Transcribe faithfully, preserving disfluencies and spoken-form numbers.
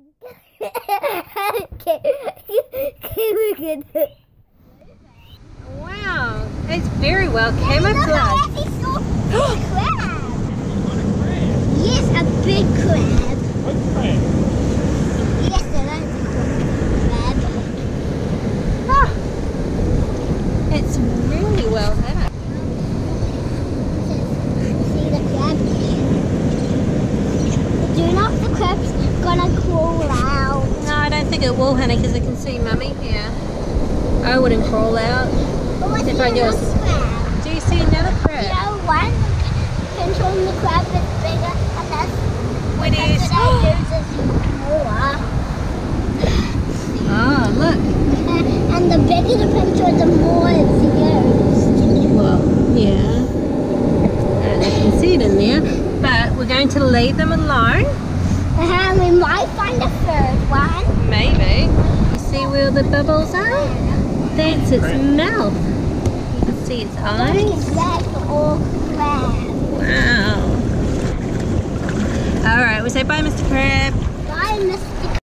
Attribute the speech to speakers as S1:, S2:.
S1: Wow, it's very well camouflaged.
S2: Yes, a big crab.
S3: What crab?
S2: Yes, I like the crab.
S1: Ah, it's really well done.
S2: See the crab? Do you know if the crab's gonna crawl out?
S1: No, I don't think it will, honey, because I can see Mummy here. I wouldn't crawl out.
S2: Oh, I see
S1: If I
S2: another
S1: just-
S2: crab.
S1: Do you see another
S2: You
S1: crab?
S2: know, one control the crab is bigger, and that's
S1: It
S2: that's
S1: is.
S2: what I use is more.
S1: Oh, look.
S2: And the bigger the pincher, the more it's used.
S1: Well, yeah. And I can see it in there. But we're going to leave them alone.
S2: And we might find a third one.
S1: Maybe. You see where the bubbles are? That's its mouth. You can see its eyes.
S2: It's like all crab.
S1: Wow. Alright, we say bye, Mister Crab.
S2: Bye, Mister